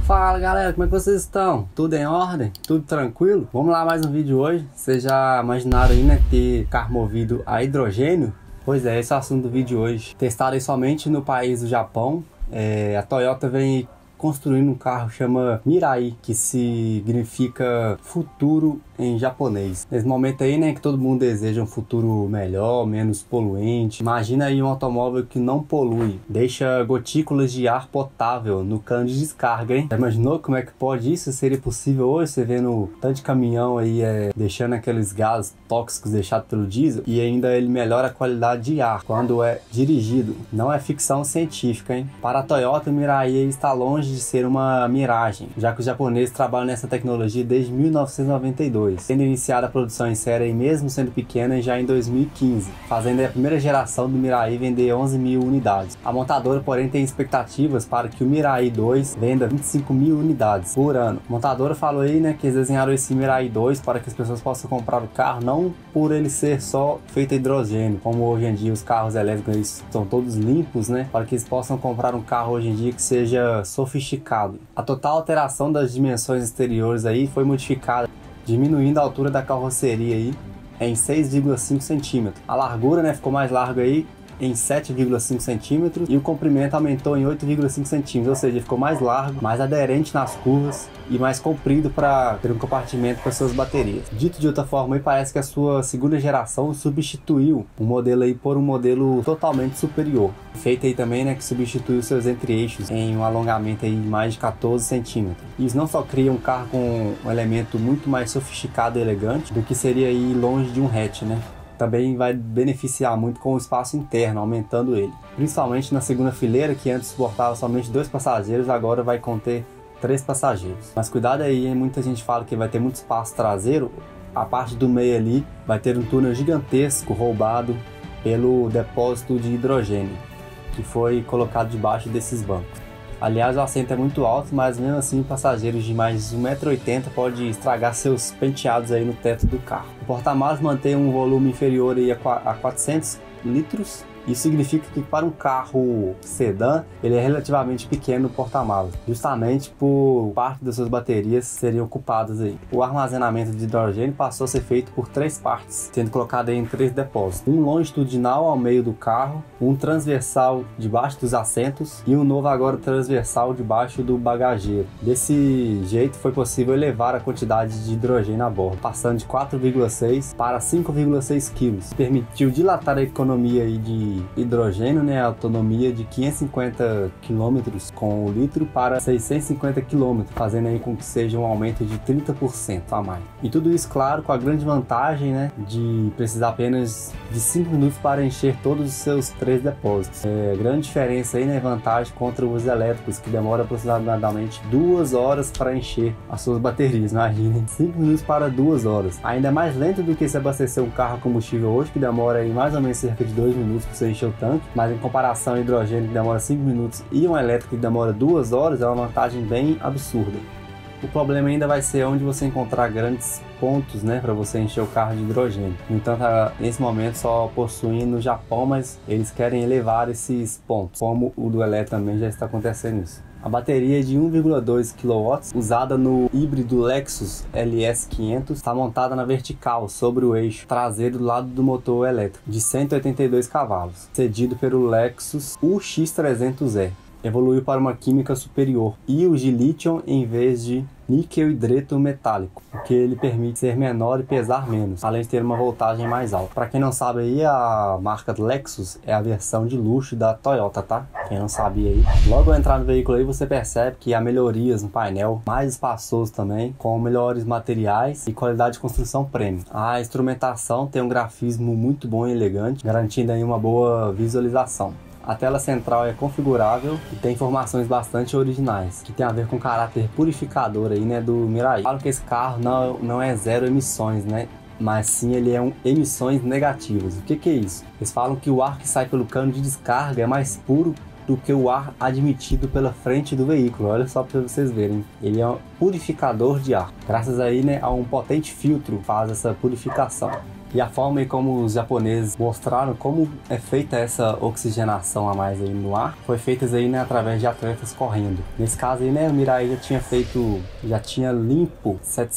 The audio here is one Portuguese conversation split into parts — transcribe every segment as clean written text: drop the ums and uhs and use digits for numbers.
Fala galera, como é que vocês estão? Tudo em ordem? Tudo tranquilo? Vamos lá, mais um vídeo hoje. Vocês já imaginaram aí, né, ter carro movido a hidrogênio? Pois é, esse é o assunto do vídeo hoje. Testado aí somente no país do Japão. A Toyota vem construindo um carro chama Mirai, que significa futuro em japonês. Nesse momento aí, né, que todo mundo deseja um futuro melhor, menos poluente. Imagina aí um automóvel que não polui, deixa gotículas de ar potável no cano de descarga, hein? Já imaginou como é que pode isso? Seria possível hoje? Você vendo tanto de caminhão aí deixando aqueles gases tóxicos deixados pelo diesel, e ainda ele melhora a qualidade de ar quando é dirigido. Não é ficção científica, hein? Para a Toyota, o Mirai está longe de ser uma miragem, já que os japoneses trabalham nessa tecnologia desde 1992, tendo iniciado a produção em série aí mesmo sendo pequena já em 2015, fazendo aí a primeira geração do Mirai vender 11 mil unidades. A montadora, porém, tem expectativas para que o Mirai 2 venda 25 mil unidades por ano. A montadora falou aí, né, que eles desenharam esse Mirai 2 para que as pessoas possam comprar o carro não por ele ser só feito a hidrogênio, como hoje em dia os carros elétricos eles são todos limpos, né, para que eles possam comprar um carro hoje em dia que seja sofisticado. A total alteração das dimensões exteriores aí foi modificada, diminuindo a altura da carroceria aí em 6,5 centímetros. A largura, né, ficou mais larga aí em 7,5 centímetros e o comprimento aumentou em 8,5 centímetros, ou seja, ficou mais largo, mais aderente nas curvas e mais comprido para ter um compartimento para suas baterias. Dito de outra forma, aí parece que a sua segunda geração substituiu o modelo aí por um modelo totalmente superior. Feito aí também, né, que substituiu seus entre-eixos em um alongamento aí de mais de 14 centímetros. Isso não só cria um carro com um elemento muito mais sofisticado e elegante do que seria aí longe de um hatch, né? Também vai beneficiar muito com o espaço interno, aumentando ele. Principalmente na segunda fileira, que antes suportava somente 2 passageiros, agora vai conter 3 passageiros. Mas cuidado aí, hein? Muita gente fala que vai ter muito espaço traseiro. A parte do meio ali vai ter um túnel gigantesco roubado pelo depósito de hidrogênio, que foi colocado debaixo desses bancos. Aliás, o assento é muito alto, mas mesmo assim passageiros de mais de 1,80 m podem estragar seus penteados aí no teto do carro. O porta-malas mantém um volume inferior aí a 400 litros. Isso significa que para um carro sedã, ele é relativamente pequeno no porta-malas, justamente por parte das suas baterias serem ocupadas aí. O armazenamento de hidrogênio passou a ser feito por 3 partes, sendo colocado aí em 3 depósitos. Um longitudinal ao meio do carro, um transversal debaixo dos assentos e um novo agora transversal debaixo do bagageiro. Desse jeito foi possível elevar a quantidade de hidrogênio a bordo, passando de 4,6 para 5,6 kg. Permitiu dilatar a economia aí de hidrogênio, né, a autonomia de 550 km com o litro para 650 km, fazendo aí com que seja um aumento de 30% a mais. E tudo isso, claro, com a grande vantagem, né, de precisar apenas de 5 minutos para encher todos os seus 3 depósitos. Grande diferença aí, né, vantagem contra os elétricos, que demoram aproximadamente 2 horas para encher as suas baterias. Imaginem, 5 minutos para 2 horas. Ainda é mais lento do que se abastecer um carro a combustível hoje, que demora aí mais ou menos cerca de 2 minutos para você encher o tanque, mas em comparação ao hidrogênio que demora 5 minutos e um elétrico que demora 2 horas, é uma vantagem bem absurda. O problema ainda vai ser onde você encontrar grandes pontos, né, para você encher o carro de hidrogênio. No entanto, nesse momento só possuem no Japão, mas eles querem elevar esses pontos, como o do elétrico também já está acontecendo isso. A bateria de 1,2 kW usada no híbrido Lexus LS500 está montada na vertical sobre o eixo traseiro do lado do motor elétrico de 182 cavalos, cedido pelo Lexus UX300E. Evoluiu para uma química superior, íons de lítio em vez de níquel hidreto metálico, o que ele permite ser menor e pesar menos, além de ter uma voltagem mais alta. Para quem não sabe aí, a marca Lexus é a versão de luxo da Toyota, tá? Quem não sabia aí. Logo ao entrar no veículo aí, você percebe que há melhorias no painel, mais espaçoso também, com melhores materiais e qualidade de construção premium. A instrumentação tem um grafismo muito bom e elegante, garantindo aí uma boa visualização. A tela central é configurável e tem informações bastante originais, que tem a ver com o caráter purificador aí, né, do Mirai. Falam que esse carro não é zero emissões, né, mas sim ele é emissões negativas. O que é isso? Eles falam que o ar que sai pelo cano de descarga é mais puro do que o ar admitido pela frente do veículo. Olha só para vocês verem, ele é um purificador de ar. Graças aí, né, a um potente filtro faz essa purificação. E a forma aí como os japoneses mostraram como é feita essa oxigenação a mais aí no ar, foi feita aí, né, através de atletas correndo. Nesse caso aí, né, o Mirai já tinha limpo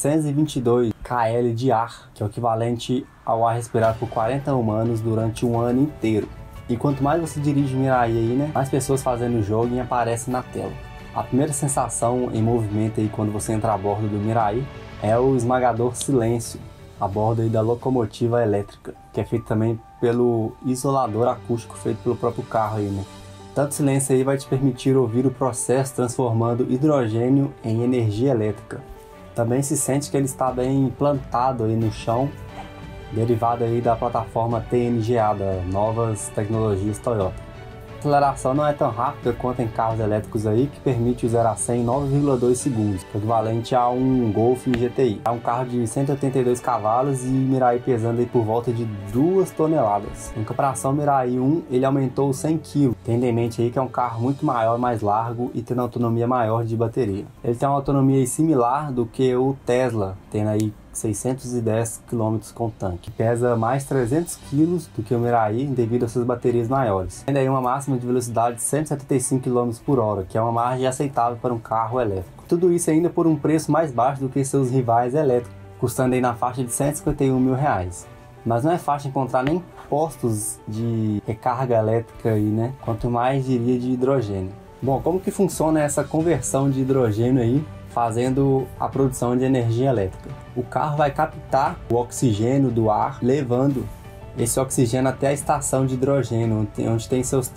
722 kl de ar, que é o equivalente ao ar respirado por 40 humanos durante um ano inteiro. E quanto mais você dirige o Mirai aí, né, mais pessoas fazendo o jogo aparecem na tela. A primeira sensação em movimento aí quando você entra a bordo do Mirai é o esmagador silêncio a bordo aí da locomotiva elétrica, que é feito também pelo isolador acústico feito pelo próprio carro aí, né? Tanto silêncio aí vai te permitir ouvir o processo transformando hidrogênio em energia elétrica. Também se sente que ele está bem plantado aí no chão, derivado aí da plataforma TNGA, da Novas Tecnologias Toyota. A aceleração não é tão rápida quanto em carros elétricos aí, que permite o 0 a 100 em 9,2 segundos, equivalente a um Golf GTI. É um carro de 182 cavalos e Mirai pesando aí por volta de 2 toneladas. Em comparação ao Mirai 1, ele aumentou 100 kg, tendo em mente aí que é um carro muito maior, mais largo e tendo autonomia maior de bateria. Ele tem uma autonomia aí similar do que o Tesla, tendo aí 610 km com tanque. Pesa mais 300 kg do que o Mirai devido às suas baterias maiores. Tendo aí uma máxima de velocidade de 175 km por hora, que é uma margem aceitável para um carro elétrico. Tudo isso ainda por um preço mais baixo do que seus rivais elétricos, custando aí na faixa de R$151 mil. Mas não é fácil encontrar nem postos de recarga elétrica aí, né? Quanto mais diria de hidrogênio. Bom, como que funciona essa conversão de hidrogênio aí, fazendo a produção de energia elétrica? O carro vai captar o oxigênio do ar, levando esse oxigênio até a estação de hidrogênio, onde tem seus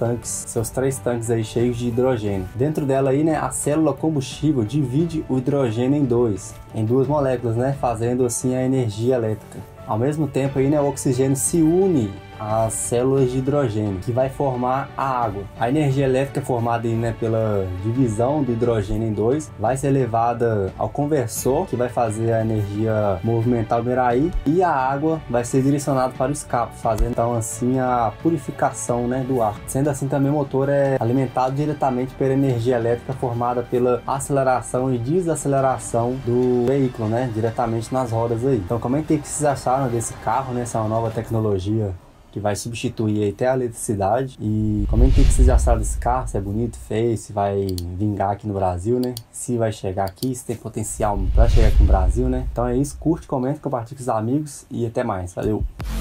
3 tanques aí cheios de hidrogênio. Dentro dela aí, né, a célula combustível divide o hidrogênio em duas moléculas, né, fazendo assim a energia elétrica. Ao mesmo tempo aí, né, o oxigênio se une às células de hidrogênio, que vai formar a água. A energia elétrica formada aí, né, pela divisão do hidrogênio em dois vai ser levada ao conversor, que vai fazer a energia movimentar o Mirai, e a água vai ser direcionada para o escape, fazendo então assim a purificação, né, do ar. Sendo assim, também o motor é alimentado diretamente pela energia elétrica formada pela aceleração e desaceleração do veículo, né, diretamente nas rodas aí. Então, como é que vocês acharam desse carro, né? Essa é uma nova tecnologia que vai substituir aí até a eletricidade. E comente o que vocês acharam desse carro, se é bonito, feio, se vai vingar aqui no Brasil, né? Se vai chegar aqui, se tem potencial para chegar aqui no Brasil, né? Então é isso, curte, comenta, compartilha com os amigos e até mais. Valeu!